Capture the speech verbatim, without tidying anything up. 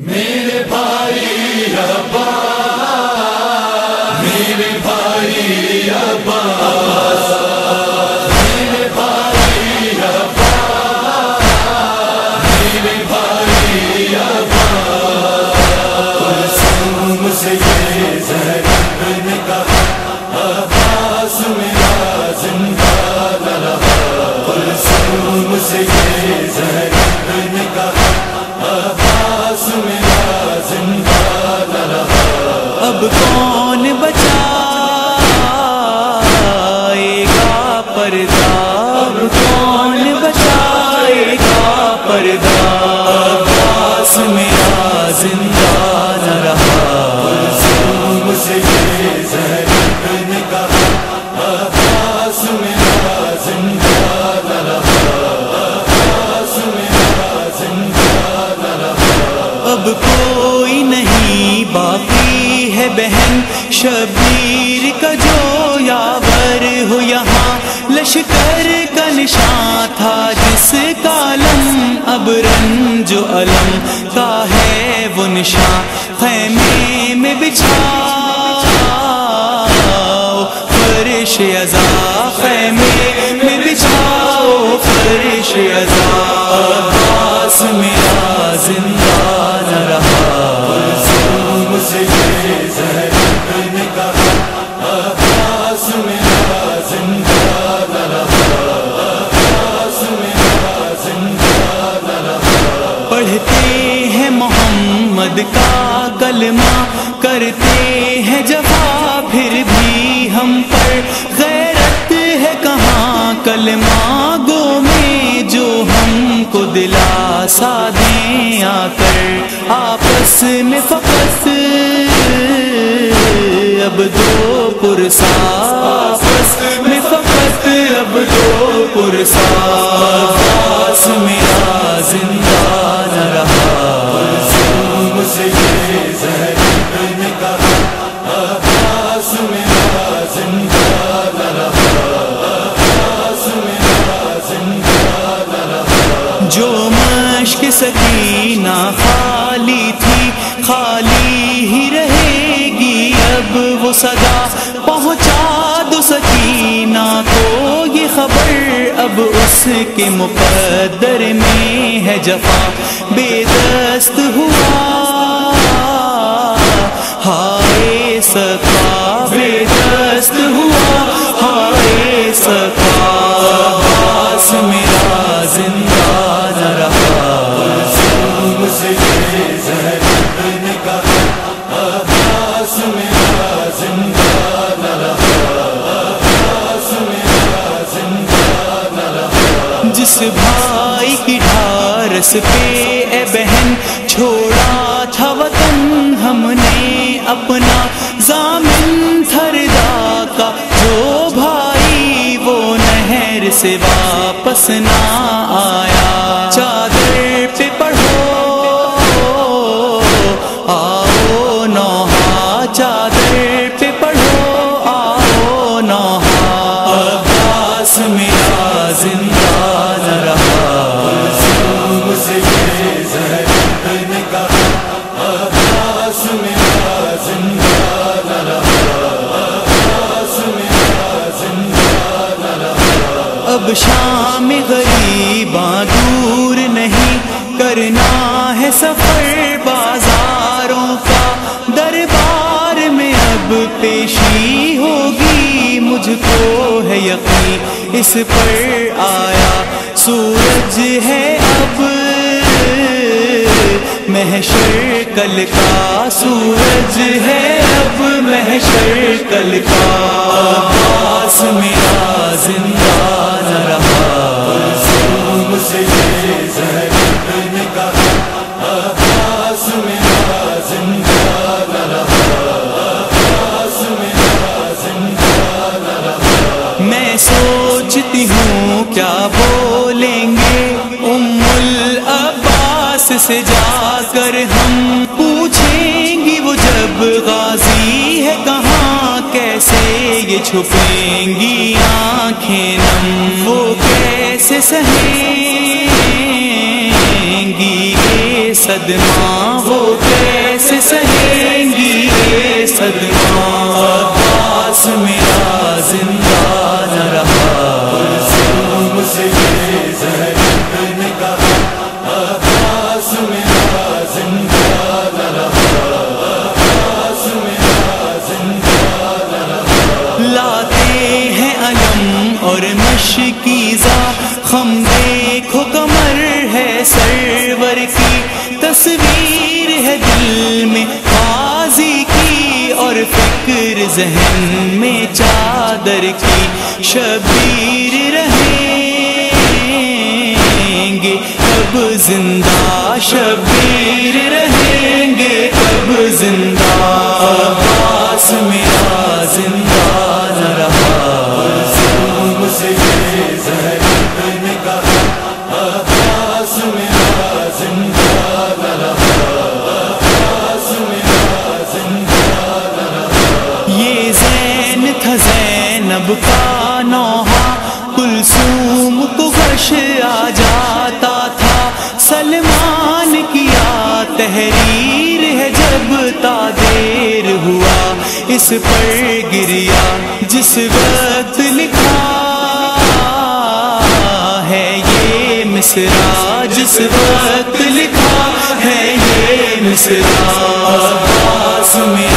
میرے بھائی عباس، میرے بھائی عباس، میرے بھائی عباس، میرے بھائی عباس، کلثوم سے یہ زینب نے کہا عباس میرا زندہ نہ رہا، کلثوم سے یہ زینب نے کہا عباس میرا زندہ نہ رہا، اب کون بچائے گا پردہ، اب کون بچائے گا پردہ، عباس میرا زندہ نہ رہا، کلثوم سے یہ زینب نے کہا عباس میرا زندہ نہ رہا، عباس میرا زندہ نہ رہا، اب کوئی نہیں باقی ہے بہن شبیر کا جو یاور ہو یہاں، لشکر کا نشان تھا جس کا علم، اب رنج و علم کا ہے وہ نشان، خیمے میں بچھاؤ فرش عزا، خیمے میں بچھاؤ فرش عزا، عباس میرا زندہ نہ رہا، کلثوم سے یہ زینب نے کہا عباس میرا زندہ نہ رہا، عباس میرا زندہ نہ رہا، پڑھتے ہیں محمد کا کلمہ، کرتے ہیں جفا پھر بھی ہم پر غیرت ہے کہاں، کلمہ گو میں جو ہم کو دلاسا دیں آ کر، آپس میں فقط اب دو پرسا، آپس میں فقط اب دو پرسا، عباس میرا زندہ نہ رہا، کلثوم سے یہ زینب نے کہا عباس میرا زندہ نہ رہا، عباس میرا زندہ نہ رہا، جو مشک سکینہ خالی تھی خالی ہی رہے گی، اب وہ صدا پہنچا دو سکینہ کو یہ خبر، اب اس کے مقدر میں ہے جفا، بے دست ہوا ہائے سقا، بے دست ہوا ہائے سقا، عباس میرا زندہ نہ رہا، کلثوم سے یہ زینب نے کہا عباس میرا زندہ نہ رہا، عباس میرا زندہ نہ رہا، جس بھائی کی ڈھارس پہ اے بہن چھوڑا تھا وطن ہم نے اپنا، ضامن تھردا کا جو بھائی وہ نہر سے واپس نہ آیا، چادر پہ پڑھو آؤ نوحہ، چادر پہ پڑھو آؤ نوحہ، عباس میرا زندہ نہ رہا، کلثوم سے یہ زینب نے کہا عباس میرا زندہ نہ رہا، عباس میرا زندہ نہ رہا، اب شام غریباں دور نہیں، کرنا ہے سفر بازاروں کا، دربار میں اب پیشی ہوگی، مجھ کو ہے یقین اس پر آیا سورج ہے اب محشر کل کا، سورج ہے اب محشر کل کا، عباس میرا زندہ نہ رہا، کلثوم سے یہ زینب نے کہا عباس میرا زندہ نہ رہا، عباس میرا زندہ نہ رہا، میں سوچتی ہوں کیا بولیں گے ام العباس سے جا کر، ہم پوچھیں گی وہ جب غازی ہے کہاں، کیسے یہ چھپیں گی آنکھیں نم، وہ کیسے سہیں گی یہ صدمہ صدمہ وہ کیسے سہیں گی یہ صدمہ عباس میرا زندہ نہ رہا کلثوم سے یہ زینب نے کہا عباس میرا زندہ نہ رہا عباس میرا زندہ نہ رہا لاتے ہیں علم اور مشکیزہ خم دیکھو کمر ہے سرور کی تصویر ہے دل میں غازی کی اور فکر ذہن میں چادر کی شبیر رہیں گے کب زندہ شبیر رہیں گے کب زندہ عباس میرا زندہ نہ رہا کلثوم سے یہ زینب نے کہا عباس میرا زندہ نہ رہا عباس میرا زندہ نہ رہا یہ زین تھا زینب کا نوحہ کلثوم کو غش آ جاتا تھا سلمان کیا تحریر ہے جب تا دیر ہوا اس پر گریا جس وقت لکھا ہے یہ مصرع جس وقت لکھا ہے یہ مصرع عباس میں